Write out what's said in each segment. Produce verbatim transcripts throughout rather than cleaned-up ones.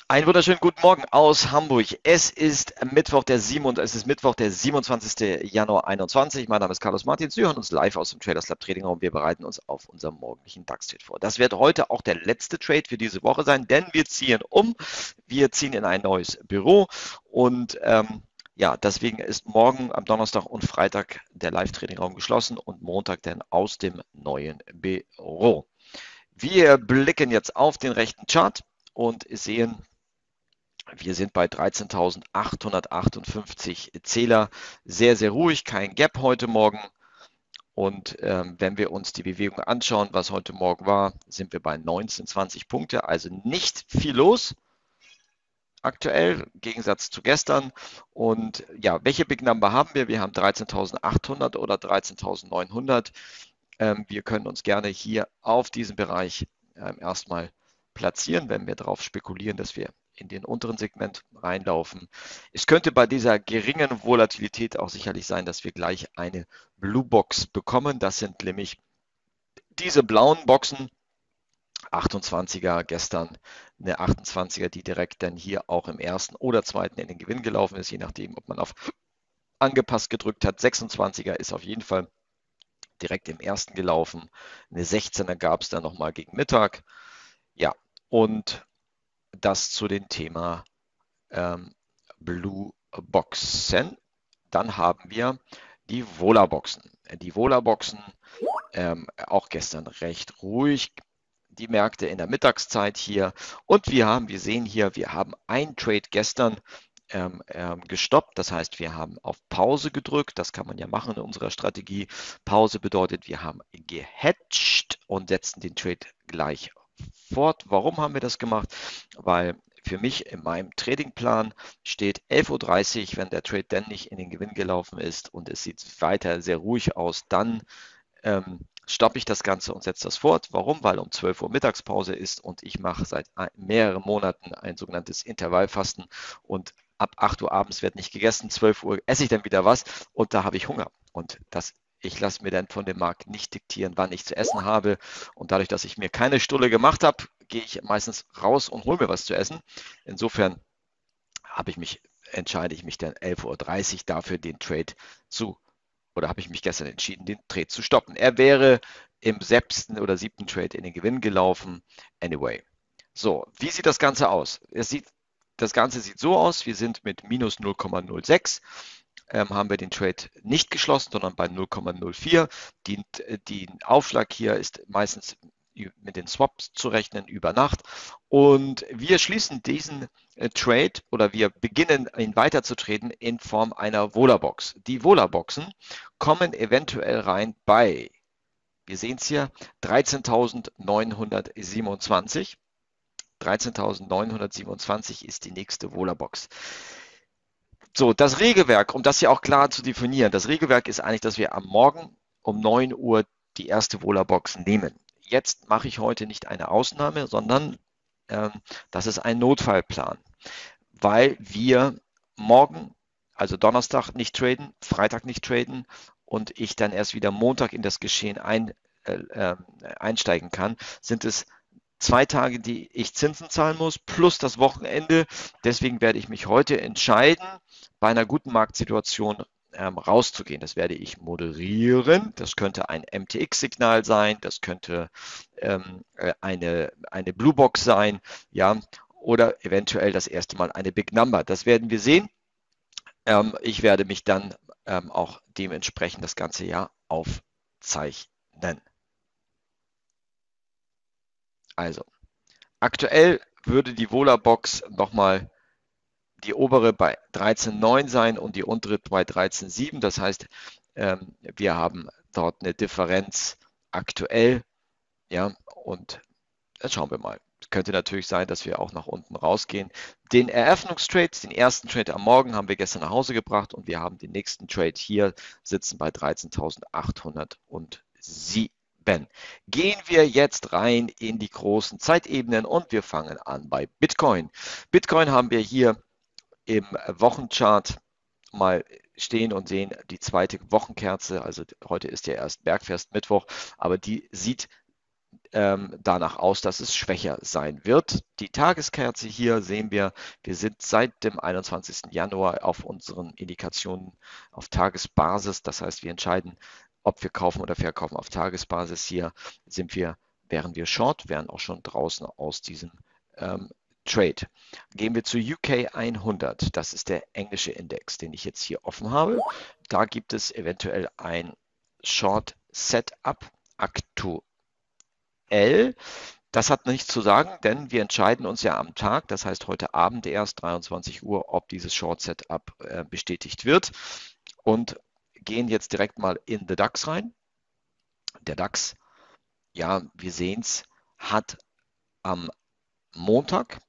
Einen wunderschönen guten Morgen aus Hamburg. Es ist Mittwoch, der sieben, es ist Mittwoch, der siebenundzwanzigste Januar einundzwanzig. Mein Name ist Carlos Martin. Sie hören uns live aus dem Traders Lab Trading Raum. Wir bereiten uns auf unserem morgendlichen DAX-Trade vor. Das wird heute auch der letzte Trade für diese Woche sein, denn wir ziehen um. Wir ziehen in ein neues Büro und ähm, ja, deswegen ist morgen am Donnerstag und Freitag der Live-Trading-Raum geschlossen und Montag dann aus dem neuen Büro. Wir blicken jetzt auf den rechten Chart und sehen, wir sind bei dreizehntausendachthundertachtundfünfzig Zähler. Sehr, sehr ruhig, kein Gap heute Morgen. Und ähm, wenn wir uns die Bewegung anschauen, was heute Morgen war, sind wir bei neunzehn, zwanzig Punkte. Also nicht viel los aktuell, im Gegensatz zu gestern. Und ja, welche Big Number haben wir? Wir haben dreizehntausendachthundert oder dreizehntausendneunhundert. Ähm, wir können uns gerne hier auf diesem Bereich ähm, erstmal platzieren, wenn wir darauf spekulieren, dass wir in den unteren Segment reinlaufen. Es könnte bei dieser geringen Volatilität auch sicherlich sein, dass wir gleich eine Blue Box bekommen. Das sind nämlich diese blauen Boxen, achtundzwanziger gestern, eine achtundzwanziger, die direkt dann hier auch im ersten oder zweiten in den Gewinn gelaufen ist, je nachdem, ob man auf angepasst gedrückt hat. sechsundzwanziger ist auf jeden Fall direkt im ersten gelaufen. Eine sechzehner gab es dann nochmal gegen Mittag. Ja, und das zu dem Thema ähm, Blue Boxen. Dann haben wir die Vola-Boxen. Die Vola-Boxen, ähm, auch gestern recht ruhig. Die Märkte in der Mittagszeit hier. Und wir haben, wir sehen hier, wir haben ein Trade gestern ähm, ähm, gestoppt. Das heißt, wir haben auf Pause gedrückt. Das kann man ja machen in unserer Strategie. Pause bedeutet, wir haben gehatcht und setzen den Trade gleich fort. Warum haben wir das gemacht? Weil für mich in meinem Tradingplan steht elf Uhr dreißig, wenn der Trade dann nicht in den Gewinn gelaufen ist und es sieht weiter sehr ruhig aus, dann ähm, stoppe ich das Ganze und setze das fort. Warum? Weil um zwölf Uhr Mittagspause ist und ich mache seit mehreren Monaten ein sogenanntes Intervallfasten und ab acht Uhr abends wird nicht gegessen, zwölf Uhr esse ich dann wieder was und da habe ich Hunger. Und das, ich lasse mir dann von dem Markt nicht diktieren, wann ich zu essen habe. Und dadurch, dass ich mir keine Stulle gemacht habe, gehe ich meistens raus und hole mir was zu essen. Insofern habe ich mich, entscheide ich mich dann elf Uhr dreißig dafür, den Trade zu, oder habe ich mich gestern entschieden, den Trade zu stoppen. Er wäre im sechsten oder siebten Trade in den Gewinn gelaufen. Anyway. So, wie sieht das Ganze aus? Es sieht, das Ganze sieht so aus, wir sind mit minus null Komma null sechs, ähm, haben wir den Trade nicht geschlossen, sondern bei null Komma null vier. Die, die Aufschlag hier ist meistens mit den Swaps zu rechnen über Nacht. Und wir schließen diesen äh, Trade oder wir beginnen ihn weiterzutreten in Form einer Vola-Box. Die Vola-Boxen kommen eventuell rein bei, wir sehen es hier, dreizehntausendneunhundertsiebenundzwanzig. dreizehntausendneunhundertsiebenundzwanzig ist die nächste Vola-Box. So, das Regelwerk, um das hier auch klar zu definieren, das Regelwerk ist eigentlich, dass wir am Morgen um neun Uhr die erste Vola-Box nehmen. Jetzt mache ich heute nicht eine Ausnahme, sondern ähm, das ist ein Notfallplan, weil wir morgen, also Donnerstag nicht traden, Freitag nicht traden und ich dann erst wieder Montag in das Geschehen ein, äh, äh, einsteigen kann, sind es zwei Tage, die ich Zinsen zahlen muss, plus das Wochenende. Deswegen werde ich mich heute entscheiden, bei einer guten Marktsituation ähm, rauszugehen. Das werde ich moderieren. Das könnte ein M T X-Signal sein, das könnte ähm, eine, eine Blue Box sein, ja, oder eventuell das erste Mal eine Big Number. Das werden wir sehen. Ähm, ich werde mich dann ähm, auch dementsprechend das ganze Jahr aufzeichnen. Also, aktuell würde die Vola-Box nochmal die obere bei dreizehn Komma neun sein und die untere bei dreizehn Komma sieben. Das heißt, ähm, wir haben dort eine Differenz aktuell. Ja, und jetzt schauen wir mal. Es könnte natürlich sein, dass wir auch nach unten rausgehen. Den Eröffnungstrade, den ersten Trade am Morgen haben wir gestern nach Hause gebracht und wir haben den nächsten Trade hier sitzen bei dreizehntausendachthundertsieben. Gehen wir jetzt rein in die großen Zeitebenen und wir fangen an bei Bitcoin. Bitcoin haben wir hier im Wochenchart mal stehen und sehen die zweite Wochenkerze. Also heute ist ja erst Bergfest Mittwoch, aber die sieht ähm, danach aus, dass es schwächer sein wird. Die Tageskerze hier sehen wir, wir sind seit dem einundzwanzigsten Januar auf unseren Indikationen auf Tagesbasis. Das heißt, wir entscheiden, ob wir kaufen oder verkaufen auf Tagesbasis. Hier sind wir, wären wir Short, wären auch schon draußen aus diesem ähm, Trade. Gehen wir zu U K hundert. Das ist der englische Index, den ich jetzt hier offen habe. Da gibt es eventuell ein Short Setup aktuell. Das hat nichts zu sagen, denn wir entscheiden uns ja am Tag, das heißt heute Abend erst dreiundzwanzig Uhr, ob dieses Short Setup äh, bestätigt wird und gehen jetzt direkt mal in den DAX rein. Der DAX, ja, wir sehen es, hat am Montag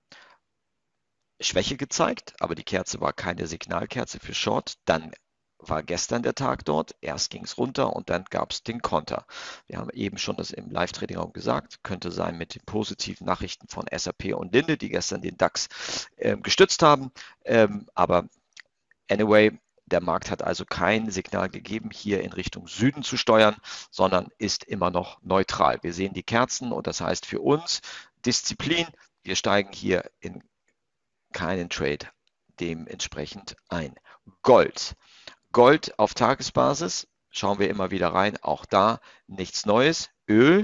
Schwäche gezeigt, aber die Kerze war keine Signalkerze für Short. Dann war gestern der Tag dort. Erst ging es runter und dann gab es den Konter. Wir haben eben schon das im Live-Trading-Raum gesagt. Könnte sein mit den positiven Nachrichten von S A P und Linde, die gestern den DAX äh, gestützt haben. Ähm, aber anyway, der Markt hat also kein Signal gegeben, hier in Richtung Süden zu steuern, sondern ist immer noch neutral. Wir sehen die Kerzen und das heißt für uns Disziplin. Wir steigen hier in keinen Trade dementsprechend ein. Gold. Gold auf Tagesbasis, schauen wir immer wieder rein, auch da nichts Neues. Öl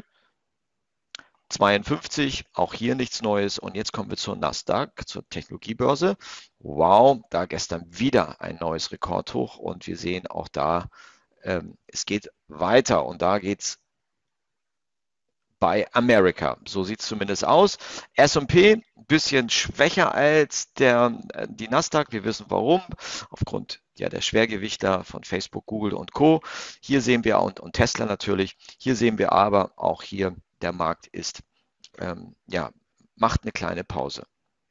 zweiundfünfzig, auch hier nichts Neues. Und jetzt kommen wir zur Nasdaq, zur Technologiebörse. Wow, da gestern wieder ein neues Rekordhoch und wir sehen auch da, ähm, es geht weiter und da geht es bei America. So sieht es zumindest aus. S und P ein bisschen schwächer als der, die Nasdaq. Wir wissen warum. Aufgrund ja, der Schwergewichter von Facebook, Google und Co. Hier sehen wir und, und Tesla natürlich. Hier sehen wir aber auch hier, der Markt ist, ähm, ja, macht eine kleine Pause.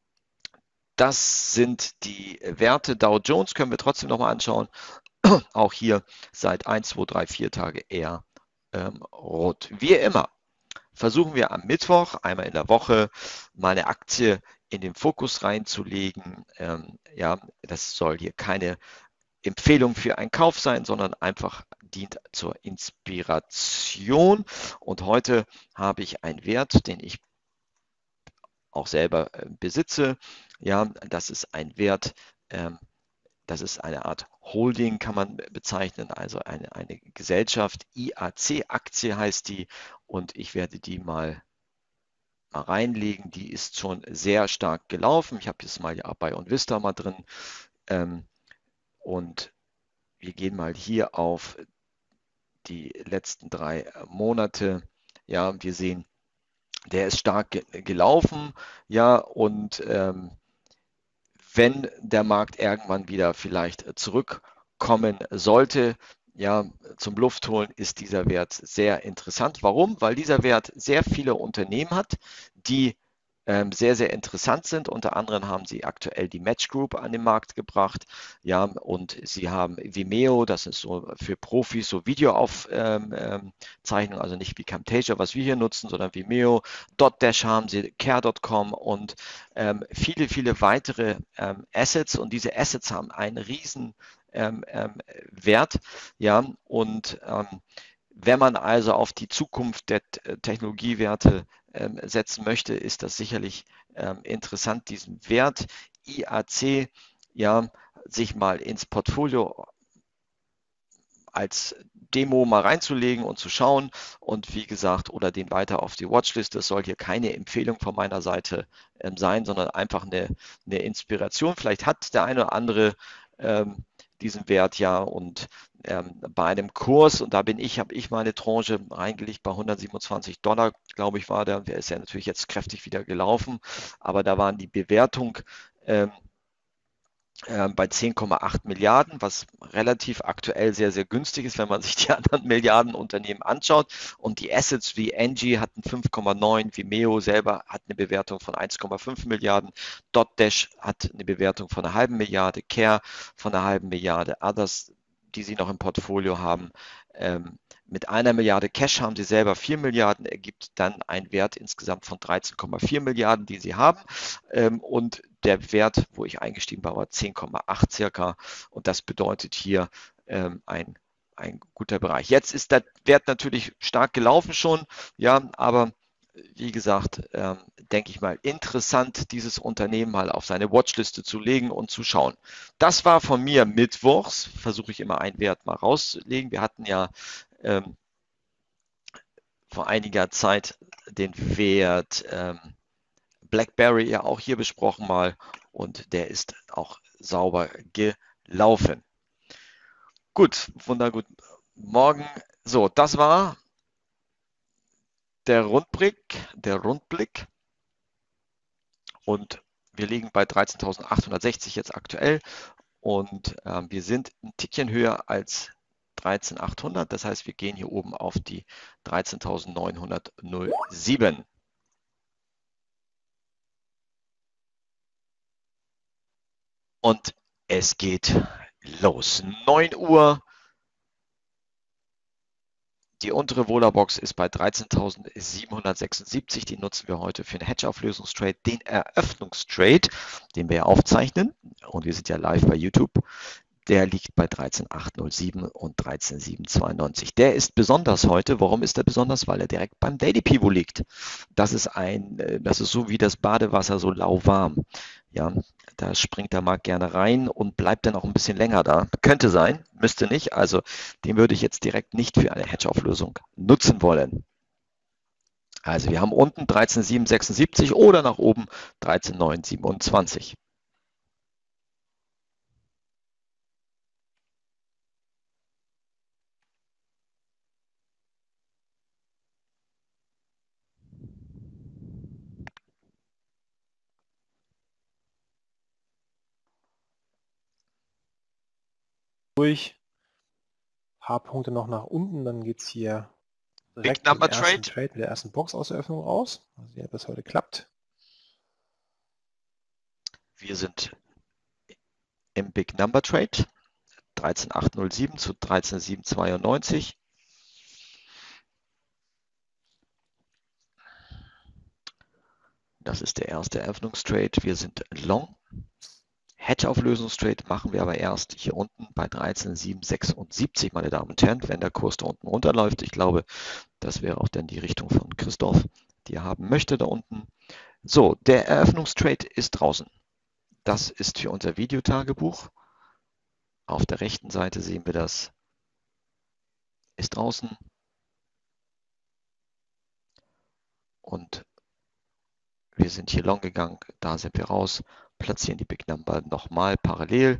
Das sind die Werte. Dow Jones können wir trotzdem nochmal anschauen. Auch hier seit eins, zwei, drei, vier Tage eher ähm, rot. Wie immer versuchen wir am Mittwoch, einmal in der Woche, mal eine Aktie in den Fokus reinzulegen. Ähm, ja, das soll hier keine Empfehlung für einen Kauf sein, sondern einfach dient zur Inspiration. Und heute habe ich einen Wert, den ich auch selber äh, besitze. Ja, das ist ein Wert, ähm, das ist eine Art Holding, kann man bezeichnen, also eine, eine Gesellschaft. I A C-Aktie heißt die und ich werde die mal, mal reinlegen. Die ist schon sehr stark gelaufen. Ich habe jetzt mal ja bei OnVista mal drin ähm, und wir gehen mal hier auf die letzten drei Monate. Ja, wir sehen, der ist stark ge gelaufen. Ja, und ähm, wenn der Markt irgendwann wieder vielleicht zurückkommen sollte, ja, zum Luftholen ist dieser Wert sehr interessant. Warum? Weil dieser Wert sehr viele Unternehmen hat, die ähm, sehr, sehr interessant sind. Unter anderem haben sie aktuell die Match Group an den Markt gebracht. Ja, und sie haben Vimeo, das ist so für Profis, so Videoaufzeichnung, ähm, also nicht wie Camtasia, was wir hier nutzen, sondern Vimeo. Dotdash haben sie, Care Punkt com und ähm, viele, viele weitere ähm, Assets. Und diese Assets haben einen riesen ähm, ähm, Wert. Ja, und ähm, wenn man also auf die Zukunft der Technologiewerte ähm, setzen möchte, ist das sicherlich ähm, interessant, diesen Wert I A C ja, sich mal ins Portfolio als Demo mal reinzulegen und zu schauen und wie gesagt, oder den weiter auf die Watchlist. Das soll hier keine Empfehlung von meiner Seite ähm, sein, sondern einfach eine, eine Inspiration. Vielleicht hat der eine oder andere ähm, diesen Wert ja und ähm, bei einem Kurs, und da bin ich, habe ich meine Tranche reingelegt bei hundertsiebenundzwanzig Dollar, glaube ich, war der. Der ist ja natürlich jetzt kräftig wieder gelaufen, aber da waren die Bewertung ähm, äh, bei zehn Komma acht Milliarden, was relativ aktuell sehr, sehr günstig ist, wenn man sich die anderen Milliardenunternehmen anschaut. Und die Assets wie Engie hatten fünf Komma neun, Vimeo selber hat eine Bewertung von eins Komma fünf Milliarden, Dotdash hat eine Bewertung von einer halben Milliarde, Care von einer halben Milliarde, Others, die sie noch im Portfolio haben, ähm, mit einer Milliarde Cash haben sie selber vier Milliarden, ergibt dann einen Wert insgesamt von dreizehn Komma vier Milliarden, die sie haben. Ähm, und der Wert, wo ich eingestiegen war, war zehn Komma acht circa. Und das bedeutet hier ähm, ein ein guter Bereich. Jetzt ist der Wert natürlich stark gelaufen schon, ja, aber wie gesagt, ähm, denke ich mal, interessant, dieses Unternehmen mal auf seine Watchliste zu legen und zu schauen. Das war von mir mittwochs, versuche ich immer einen Wert mal rauszulegen. Wir hatten ja ähm, vor einiger Zeit den Wert ähm, BlackBerry ja auch hier besprochen mal und der ist auch sauber gelaufen. Gut, wundergut. Morgen, so, das war der Rundblick, der Rundblick und wir liegen bei dreizehntausendachthundertsechzig jetzt aktuell und äh, wir sind ein Tickchen höher als dreizehntausendachthundert, das heißt, wir gehen hier oben auf die dreizehntausendneunhundertsieben. Und es geht los. neun Uhr. Die untere Vola-Box ist bei dreizehntausendsiebenhundertsechsundsiebzig. Die nutzen wir heute für einen Hedge-Auflösungstrade, den Eröffnungstrade, den wir ja aufzeichnen. Und wir sind ja live bei YouTube. Der liegt bei dreizehn.achthundertsieben und dreizehn.siebenzehntzweiundneunzig. Der ist besonders heute. Warum ist er besonders? Weil er direkt beim Daily Pivot liegt. Das ist ein, das ist so wie das Badewasser, so lauwarm. Ja, da springt der Markt gerne rein und bleibt dann auch ein bisschen länger da. Könnte sein, müsste nicht. Also den würde ich jetzt direkt nicht für eine Hedge-Auflösung nutzen wollen. Also wir haben unten dreizehn.siebensechsundsiebzig oder nach oben dreizehn.neunhundertsiebenundzwanzig. Durch. Ein paar Punkte noch nach unten, dann geht es hier direkt Big Number mit dem ersten Trade. Trade, mit der ersten Box-Auseröffnung raus. Mal sehen, ob das heute klappt. Wir sind im Big Number Trade. dreizehntausendachthundertsieben zu dreizehntausendsiebenzehntzweiundneunzig. Das ist der erste Eröffnungstrade. Wir sind long. Hedge-Auflösungstrade machen wir aber erst hier unten bei dreizehntausendsiebenhundertsechsundsiebzig, meine Damen und Herren, wenn der Kurs da unten runterläuft. Ich glaube, das wäre auch dann die Richtung von Christoph, die er haben möchte da unten. So, der Eröffnungstrade ist draußen. Das ist für unser Videotagebuch. Auf der rechten Seite sehen wir das. Ist draußen. Und wir sind hier long gegangen, da sind wir raus, platzieren die Big Number nochmal parallel.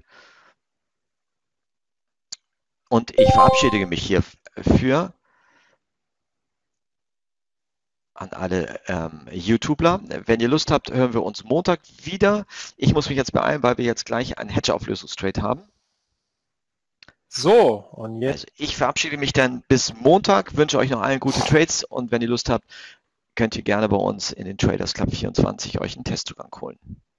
Und ich verabschiede mich hierfür an alle ähm, YouTuber. Wenn ihr Lust habt, hören wir uns Montag wieder. Ich muss mich jetzt beeilen, weil wir jetzt gleich einen Hedge-Auflösungstrade haben. So, und jetzt. Also ich verabschiede mich dann bis Montag, wünsche euch noch allen gute Trades und wenn ihr Lust habt, könnt ihr gerne bei uns in den Traders Club vierundzwanzig euch einen Testzugang holen.